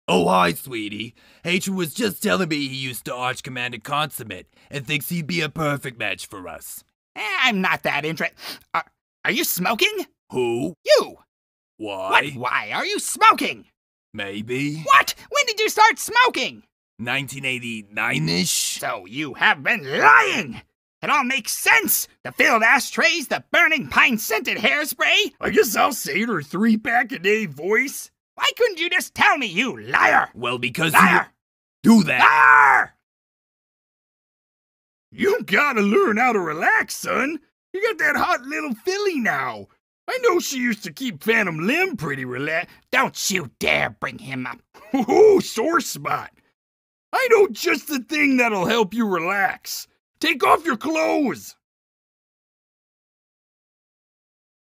Oh, hi, sweetie. Hatred was just telling me he used to Arch Commander Consummate and thinks he'd be a perfect match for us. I'm not that interested. Are you smoking? Who? You! Why? Why are you smoking? Maybe. What? When did you start smoking? 1989-ish? So you have been lying! It all makes sense! The filled ashtrays, the burning pine-scented hairspray. I guess I'll say it, or 3-pack-a-day voice. Why couldn't you just tell me, you liar? Well, because Liar! you... Do that. Liar! You gotta learn how to relax, son. You got that hot little filly now. I know she used to keep Phantom Limb pretty relaxed. Don't you dare bring him up. Ooh, sore spot. I know just the thing that'll help you relax. Take off your clothes.